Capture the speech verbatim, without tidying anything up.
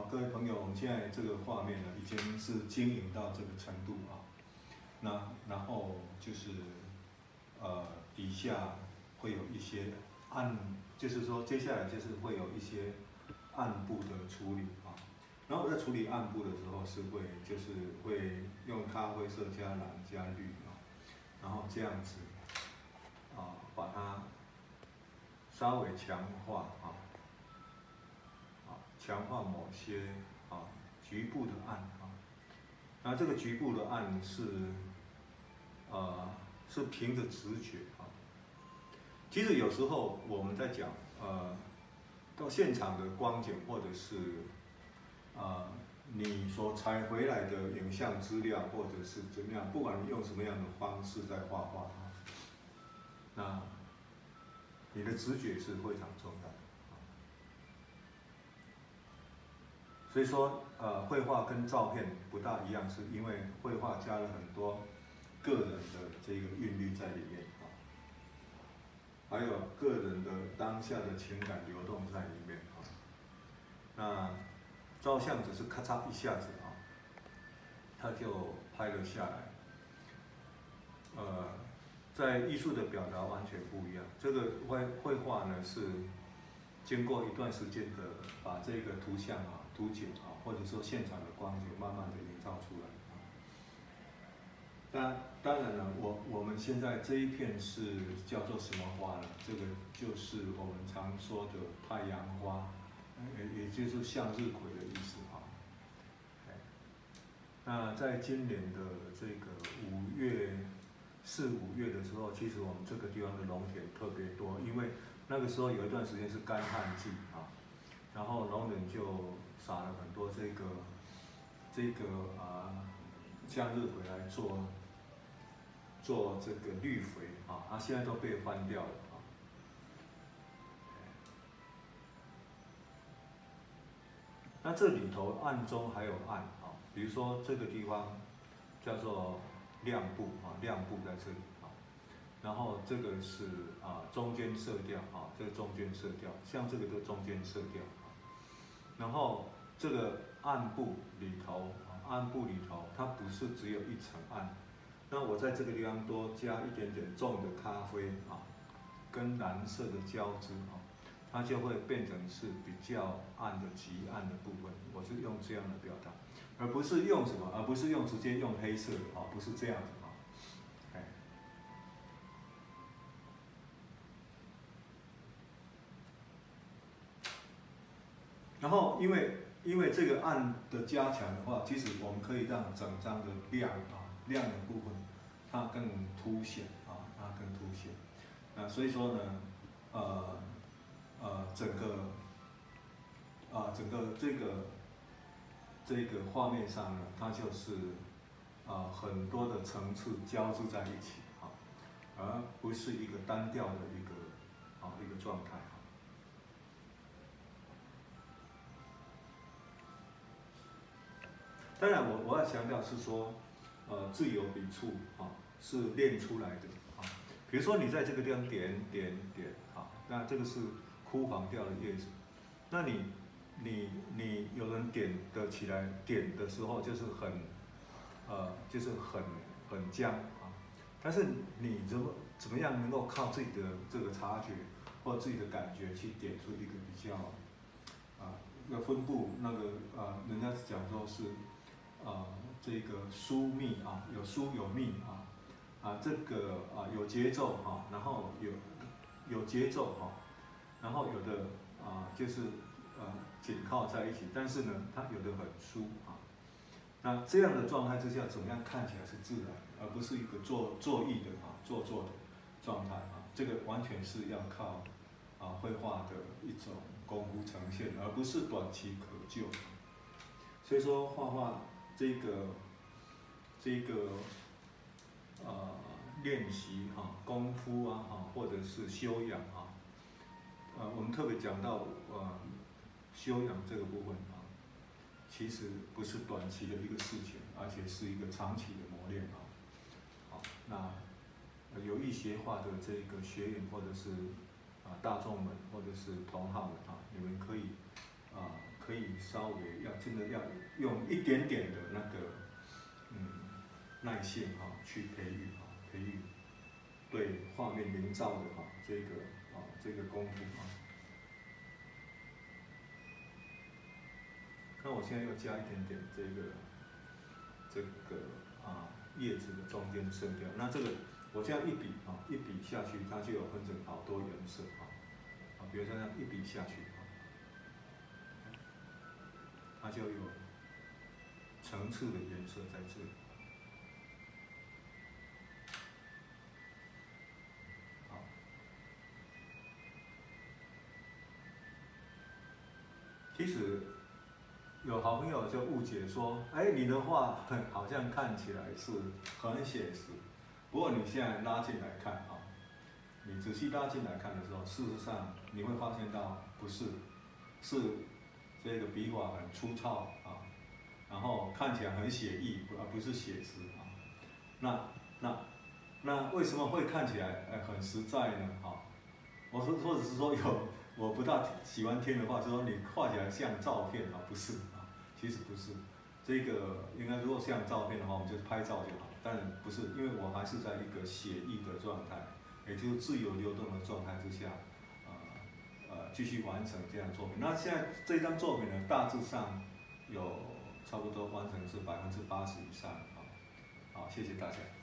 各位朋友，我们现在这个画面呢，已经是经营到这个程度啊。那然后就是呃底下会有一些暗，就是说接下来就是会有一些暗部的处理啊。然后在处理暗部的时候是会就是会用咖啡色加蓝加绿啊，然后这样子啊把它稍微强化啊。 强化某些啊局部的暗啊，那这个局部的暗是呃是凭着直觉啊。其实有时候我们在讲呃到现场的光景，或者是呃你所采回来的影像资料，或者是怎么样，不管你用什么样的方式在画画啊，那你的直觉是非常重要的。 所以说，呃，绘画跟照片不大一样，是因为绘画加了很多个人的这个韵律在里面啊，还有个人的当下的情感流动在里面啊。那照相只是咔嚓一下子啊，他就拍了下来。呃，在艺术的表达完全不一样。这个绘绘画呢是经过一段时间的把这个图像啊。 图景啊，或者说现场的光景，慢慢的营造出来啊。当当然了，我我们现在这一片是叫做什么花呢？这个就是我们常说的太阳花，也也就是向日葵的意思啊。那在今年的这个五月四五月的时候，其实我们这个地方的农田特别多，因为那个时候有一段时间是干旱季啊，然后农人就 撒了很多这个这个啊向日葵来做做这个绿肥啊，啊现在都被翻掉了啊。那这里头暗中还有暗啊，比如说这个地方叫做亮部啊，亮部在这里啊，然后这个是啊中间色调啊，这个中间色调，像这个都中间色调啊，然后这个 暗部里头，暗部里头，它不是只有一层暗。那我在这个地方多加一点点重的咖啡啊，跟蓝色的交织啊，它就会变成是比较暗的极暗的部分。我是用这样的表达，而不是用什么，而不是用直接用黑色的啊，不是这样子啊。哎，然后因为 因为这个暗的加强的话，其实我们可以让整张的亮啊亮的部分，它更凸显啊，它更凸显。啊，所以说呢，呃呃，整个啊整个这个这个画面上呢，它就是啊很多的层次交织在一起啊，而不是一个单调的一个啊一个状态。 当然我，我我要强调是说，呃，自由笔触啊是练出来的啊。比如说你在这个地方点点点啊，那这个是枯黄掉的叶子，那你你你有人点得起来，点的时候就是很呃就是很很僵啊。但是你怎么怎么样能够靠自己的这个察觉或自己的感觉去点出一个比较啊那个分布那个呃人家讲说是。 啊，这个疏密啊，有疏有密啊，啊，这个啊有节奏哈，然后有有节奏哈，然后有的啊就是呃紧靠在一起，但是呢，它有的很疏啊。那这样的状态之下，怎么样看起来是自然，而不是一个做做意的啊做作的状态啊？这个完全是要靠啊绘画的一种功夫呈现，而不是短期可救。所以说画画。 这个这个呃练习哈、啊、功夫啊哈、啊，或者是修养啊，呃，我们特别讲到呃修养这个部分啊，其实不是短期的一个事情，而且是一个长期的磨练啊。好，那有意学画的这个学员或者是啊大众们或者是同好们啊，你们可以啊可以稍微要真的要用一点点的那个嗯耐性哈、去培育哈、培育对画面营造的哈、这个啊、这个功夫哈。那我现在要加一点点这个这个啊叶子的中间的色调，那这个我这样一笔啊一笔下去，它就有分成好多颜色啊啊，比如说这样一笔下去啊，它就有层次的颜色在这里。好，其实有好朋友就误解说，哎，你的画好像看起来是很写实，不过你现在拉进来看啊，你仔细拉进来看的时候，事实上你会发现到不是，是这个笔法很粗糙啊，然后看起来很写意，而不是写实啊。那那那为什么会看起来呃很实在呢？啊，我说或者是说有我不大喜欢听的话，就说你画起来像照片啊，不是啊，其实不是。这个应该如果像照片的话，我们就拍照就好，但不是，因为我还是在一个写意的状态，也就是自由流动的状态之下，呃呃继续完成这样作品。那现在这张作品呢，大致上有差不多完成是百分之八十以上啊。好，谢谢大家。